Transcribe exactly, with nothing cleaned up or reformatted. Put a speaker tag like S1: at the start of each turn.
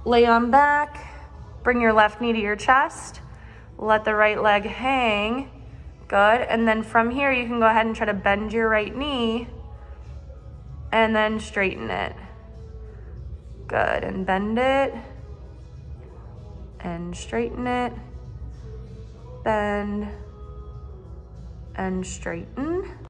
S1: Lay on back, bring your left knee to your chest, let the right leg hang. Good, and then from here you can go ahead and try to bend your right knee and then straighten it. Good, and bend it and straighten it, bend and straighten.